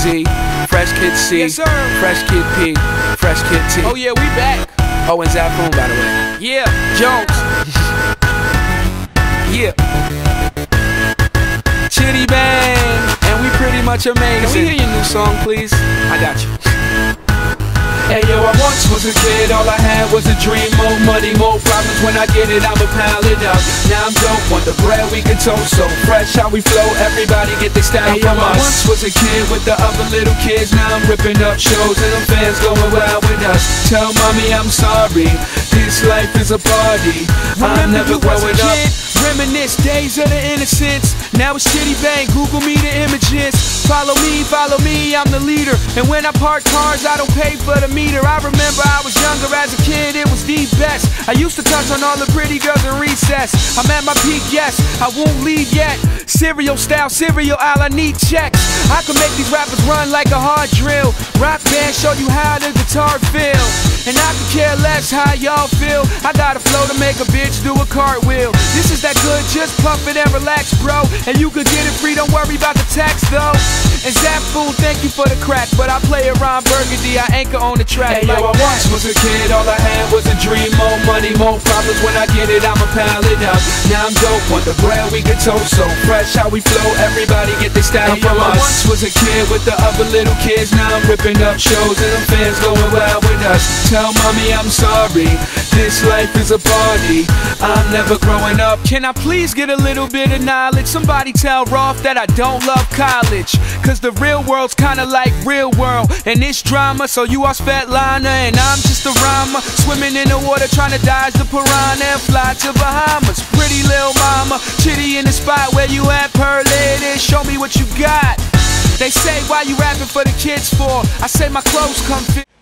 Z, Fresh Kid C, yes, sir. Fresh Kid P, Fresh Kid T. Oh yeah, we back. Oh, and Zafoon, by the way. Yeah, Jones. Yeah. Chitty Bang, and we pretty much amazing. Can we hear your new song, please? I got you. Hey yo, I once was a kid, all I had was a dream. More money, more problems, when I get it, I'ma pile it up. Now I'm dope, want the bread we can toast. So fresh how we flow, everybody get their style from us. I once was a kid with the other little kids. Now I'm ripping up shows and them fans going wild with us. Tell mommy I'm sorry, this life is a party. I'm never growing up. Reminisce days of the innocence. Now it's Chitty Bang, Google me the images. Follow me, I'm the leader. And when I park cars, I don't pay for the meter. I remember I was younger as a kid, it was the best. I used to touch on all the pretty girls in recess. I'm at my peak, yes, I won't leave yet. Cereal style, cereal aisle, I need checks. I can make these rappers run like a hard drill. Rock band, show you how the guitar feel. And I could care less how y'all feel. I got a flow to make a bitch do a cartwheel. This is that good, just pump it and relax, bro. And you could get it free, don't worry about the tax, though. And Zafoon, thank you for the crack, but I play around Burgundy, I anchor on the track. Hey yo, I once was a kid, all I had was a dream. More money, more problems, when I get it, I'ma pile it up. Now I'm dope, want the bread we can toast. So fresh how we flow, everybody get their style from us. I once was a kid with the other little kids. Now I'm ripping up shows and them fans going wild with us. Tell mommy I'm sorry, this life is a party. I'm never growing up. Can I please get a little bit of knowledge? Somebody tell Rolf that I don't love college, cause the real world's kinda like real world, and it's drama. So you are Svetlana and I'm just a rhymer, swimming in the water trying to dodge the piranha and fly to Bahamas. Pretty little mama, Chitty in the spot where you at, per lady, show me what you got. They say why you rapping for the kids for? I say my clothes come fit.